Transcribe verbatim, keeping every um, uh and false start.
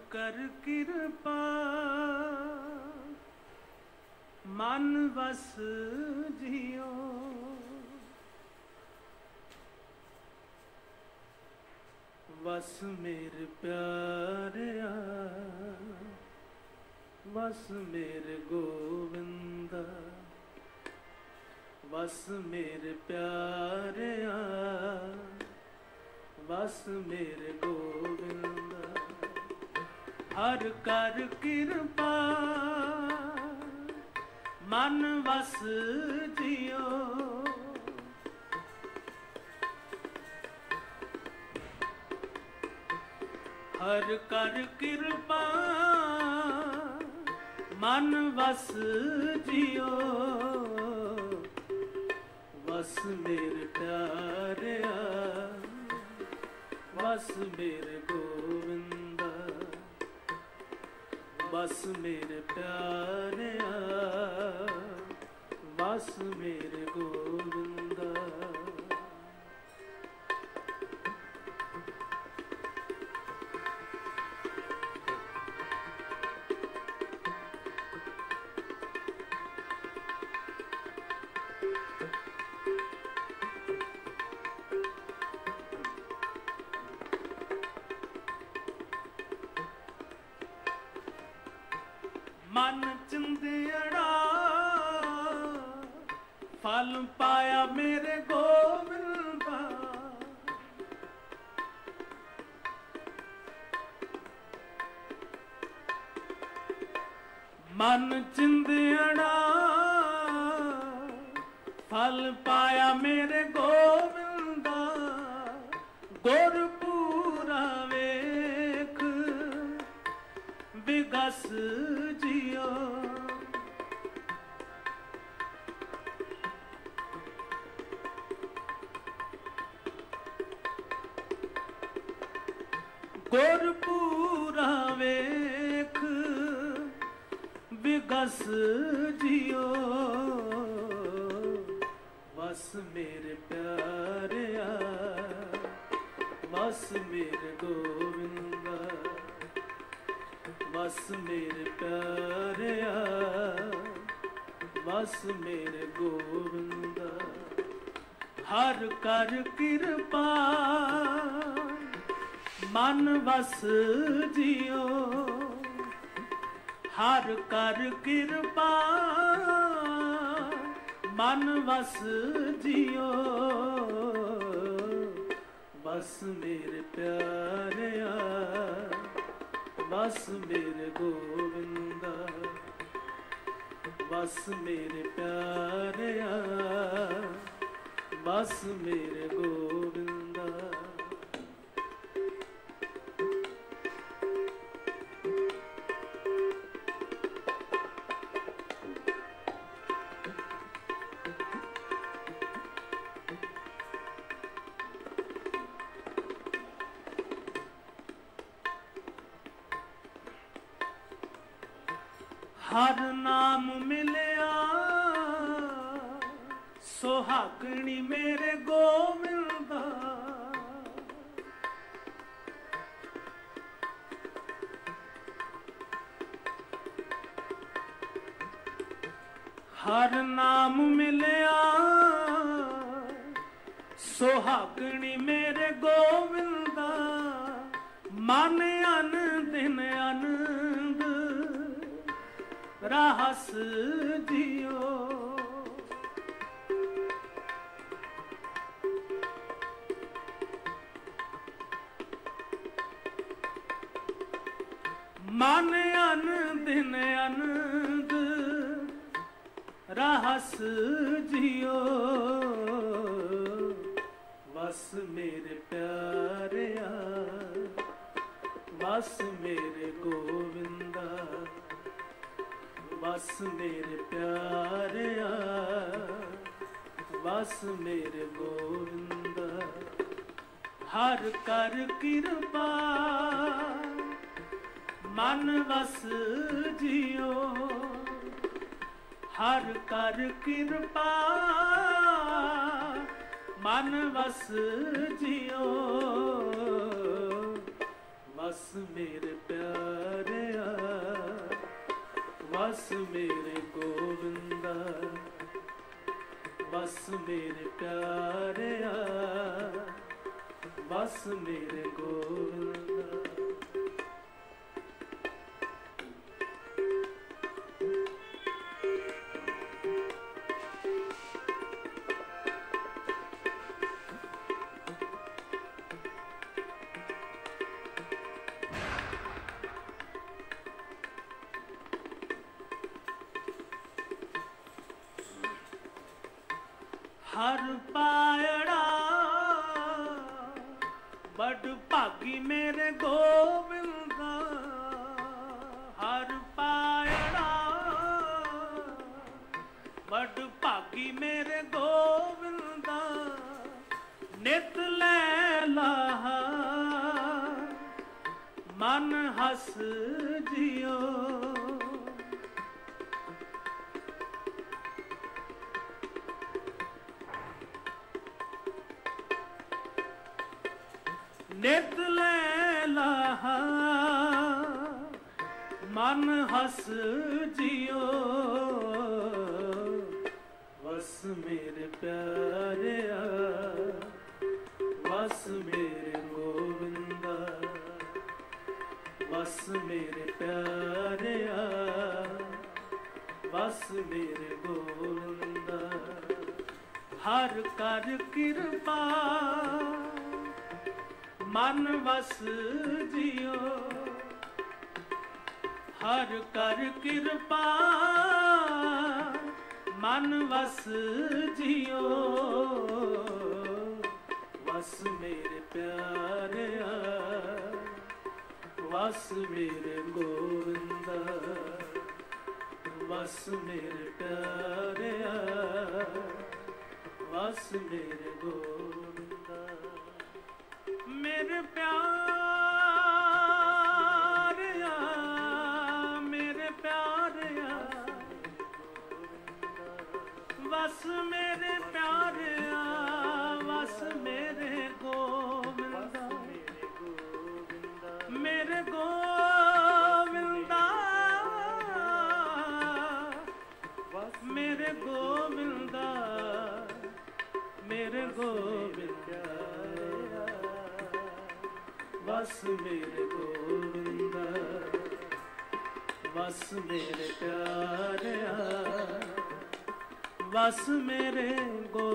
कर कृपा मन बस जियो, बस मेरे प्यारिया, बस मेरे गोविंदा, बस मेरे प्यारिया, बस मेरे गोविंदा। हर कर कृपा मन बस जियो, हर कर कृपा मन बस जियो, बस मेरे प्यारिया, बस मेरे गोविंदा, बस मेरे प्यारिया, बस मेरे गोविंदा। मन चिंदियड़ा फल पाया मेरे गोविंदा, मन चिंदियड़ा फल पाया मेरे गोविंदा। गुरपुरा वेख विगस जियो, गुरपुरा वेख विगस जियो, बस मेरे प्यारिया, बस मेरे गोविंदा, बस मेरे प्यारिया, बस मेरे गोविंदा। हर कर कृपा मन बस जियो, हर कर कृपा मन बस जियो, बस मेरे प्यारिया, बस मेरे गोविंदा, बस मेरे प्यारिया, बस मेरे गोविंदा। हर नाम मिलया सुहागणी मेरे गोविंदा, हर नाम मिलया सुहागणी मेरे गोविंदा। मन अन दिन आनंद रहस जियो, मन अन दिन आनंद रहस जियो, बस मेरे प्यारिया, बस मेरे गोविंदा, बस मेरे प्यारिया, बस मेरे गोविंदा। हर कर कृपा मन बस जियो, हर कर कृपा मन बस जियो, बस मेरे प्यारे बस मेरे गोविंदा बस मेरे प्यारे बस मेरे गोविंदा। हर पायड़ा बड़ भागी मेरे गोविंदा हर पायड़ा बड़ भागी मेरे गोविंदा नित लैला मन हस जियो नित लैला मन हस जियो बस मेरे प्यारे बस मेरे गोविंदा बस मेरे प्यारे बस मेरे गोविंदा। हर कर कृपा मन वस जियो हर कर कृपा मन वस जियो वस मेरे प्यारे वस मेरे गोविंदा वस मेरे प्यारे वस मेरे गोविंदा। मेरे प्यारे मेरे प्यारे बस मेरे प्यारे बस मेरे गोविंदा मेरे गोविंदा मेरे गोविंदा मेरे गोविंदा बस मेरे गोविंदा बस मेरे प्यारे बस मेरे गो